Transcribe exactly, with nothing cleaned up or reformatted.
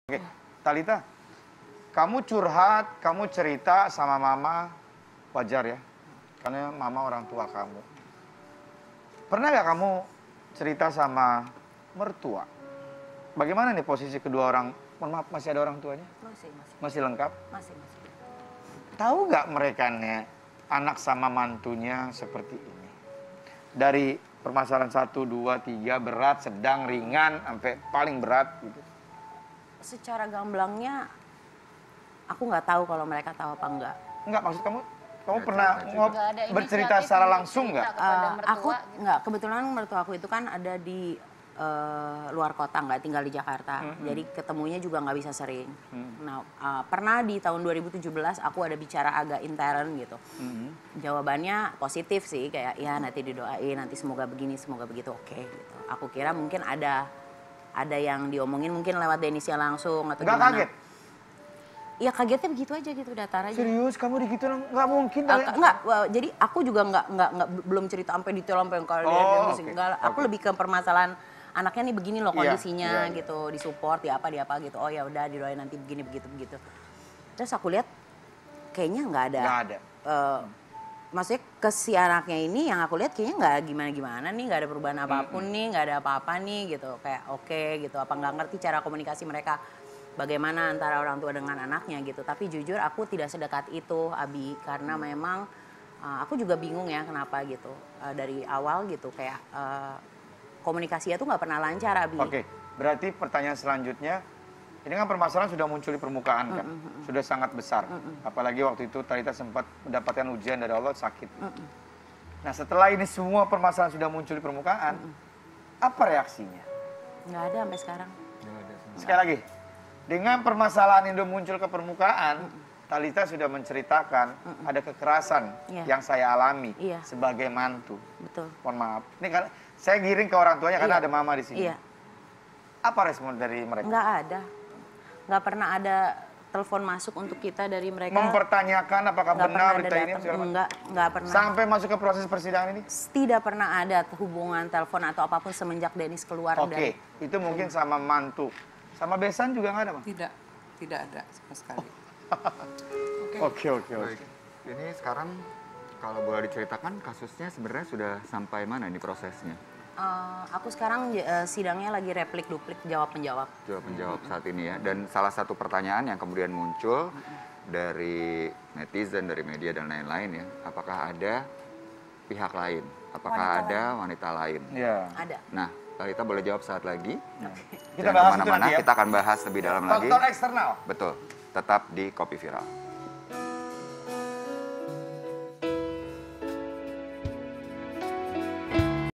Oke, Talitha, kamu curhat, kamu cerita sama mama, wajar ya, karena mama orang tua kamu. Pernah gak kamu cerita sama mertua? Bagaimana nih posisi kedua orang, mohon maaf masih ada orang tuanya? Masih, masih. Masih lengkap? Masih, masih. Tahu gak mereka nih, anak sama mantunya seperti ini? Dari permasalahan satu, dua, tiga, berat, sedang, ringan, sampai paling berat gitu. Secara gamblangnya, aku nggak tahu kalau mereka tahu apa enggak. Enggak, maksud kamu, kamu Nggak pernah cerita, ngob- Nggak ada bercerita inisiatif secara untuk langsung cerita nggak? kepada Eh, mertua, aku gitu. nggak, kebetulan mertua aku itu kan ada di eh, luar kota, nggak tinggal di Jakarta. Hmm. Jadi ketemunya juga nggak bisa sering. Hmm. Nah, eh, pernah di tahun dua ribu tujuh belas aku ada bicara agak intern gitu. Hmm. Jawabannya positif sih, kayak ya nanti didoain, nanti semoga begini, semoga begitu, oke gitu. Aku kira mungkin ada ada yang diomongin mungkin lewat Denisia langsung atau Nggak gimana. kaget? Ya kagetnya begitu aja gitu, datar aja. Serius, kamu digituin? Nggak mungkin. Uh, kali. enggak, well, jadi aku juga enggak, enggak, enggak belum cerita sampai detail sampai yang kalian Oh, dia oke, musik. Enggak, aku oke. lebih ke permasalahan anaknya nih begini loh Iya, kondisinya iya, iya. gitu, disupport di apa di apa gitu. Oh ya udah didoain nanti begini begitu begitu. Terus aku lihat kayaknya enggak ada. Nggak ada. eh, maksudnya ke si anaknya ini yang aku lihat kayaknya nggak gimana-gimana nih, nggak ada perubahan apapun nih, nggak ada apa-apa nih gitu. Kayak oke gitu, apa nggak ngerti cara komunikasi mereka bagaimana antara orang tua dengan anaknya gitu. Tapi jujur aku tidak sedekat itu, Abi, karena memang uh, aku juga bingung ya kenapa gitu. Uh, dari awal gitu kayak uh, komunikasinya tuh nggak pernah lancar, Abi. Oke, berarti pertanyaan selanjutnya, ini kan permasalahan sudah muncul di permukaan kan, Mm, mm, mm. sudah sangat besar. Mm, mm. Apalagi waktu itu Talitha sempat mendapatkan ujian dari Allah sakit. Mm, mm. Nah setelah ini semua permasalahan sudah muncul di permukaan, apa reaksinya? Nggak ada sampai sekarang. Nggak ada sama. Sekali lagi, dengan permasalahan yang sudah muncul ke permukaan, Talitha sudah menceritakan ada kekerasan Iya. yang saya alami Iya. sebagai mantu. Betul. Mohon maaf, ini kan saya giring ke orang tuanya karena Iya. ada mama di sini. Iya. Apa respon dari mereka? Nggak ada. Nggak pernah ada telepon masuk untuk kita dari mereka. Mempertanyakan apakah Nggak benar pernah ada berita ini datang. segala macam? Enggak, nggak pernah. Sampai masuk ke proses persidangan ini? Tidak pernah ada hubungan telepon atau apapun semenjak Dennis keluar Oke, dari. itu mungkin sama mantu. Sama besan juga nggak ada, Bang? Tidak, tidak ada sama sekali. Oke, oke, oke. Baik. Ini sekarang kalau boleh diceritakan kasusnya sebenarnya sudah sampai mana ini prosesnya? Eh, aku sekarang eh, sidangnya lagi replik duplik jawab menjawab. Jawab menjawab saat ini ya. Dan salah satu pertanyaan yang kemudian muncul dari netizen, dari media dan lain-lain ya, apakah ada pihak lain? Apakah Wanita ada wanita lain? Iya. Ada. Nah, kita boleh jawab saat lagi. Kita Jangan bahas itu kemana-mana, nanti ya. kita akan bahas lebih dalam lagi. Faktor eksternal. Betul, tetap di Kopi Viral.